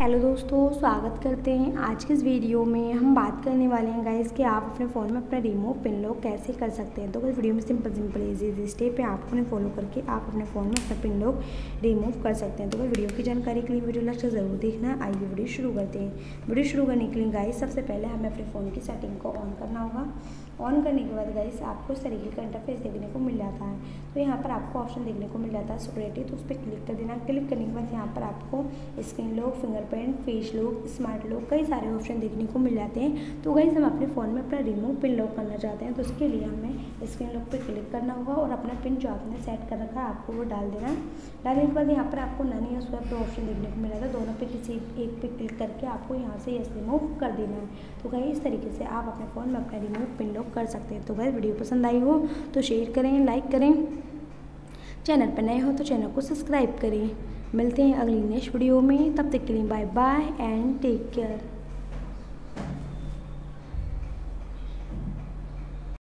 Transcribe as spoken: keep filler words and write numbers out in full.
Hello दोस्तों, स्वागत करते हैं। आज के इस वीडियो में हम बात करने वाले हैं गाइस कि आप अपने फ़ोन में अपना रिमूव पिन लॉक कैसे कर सकते हैं। तो इस वीडियो में simple simple easy easy step है, आपको उन्हें फॉलो करके आप अपने फ़ोन में अपना पिन लॉक रिमूव कर सकते हैं। तो वीडियो की जानकारी के लिए वीडियो लास्ट ज़रूर देखना। आइए वीडियो शुरू करते हैं। वीडियो शुरू करने के लिए गाइस सबसे पहले हमें अपने फ़ोन की सेटिंग को ऑन करना होगा। ऑन करने के बाद गाइस आपको इस तरीके का इंटरफेस देखने को मिल जाता है। तो यहाँ पर आपको ऑप्शन देखने को मिल जाता है सिक्योरिटी, तो उस पर क्लिक कर देना। क्लिक करने के बाद यहाँ पर आपको screen lock, fingerprint, face lock, smart lock, कई सारे ऑप्शन देखने को मिल जाते हैं। तो गाइस हम अपने फ़ोन में अपना रिमूव पिन लॉक करना चाहते हैं, तो उसके लिए हमें स्क्रीन लॉक पे क्लिक करना होगा और अपना पिन जो आपने सेट कर रखा है आपको वो डाल देना। डालने के बाद यहाँ पर आपको नन या स्वैप ऑप्शन देखने को मिल जाता है। दोनों पे किसी एक पे क्लिक करके आपको यहाँ से यस रिमूव कर देना है। तो गाइस इस तरीके से आप अपने फ़ोन में अपना रिमूव पिन लॉक कर सकते हैं। तो गाइस वीडियो पसंद आई हो तो शेयर करें, लाइक करें, चैनल पर नए हो तो चैनल को सब्सक्राइब करें। मिलते हैं अगली नेक्स्ट वीडियो में, तब तक के लिए bye bye and take care.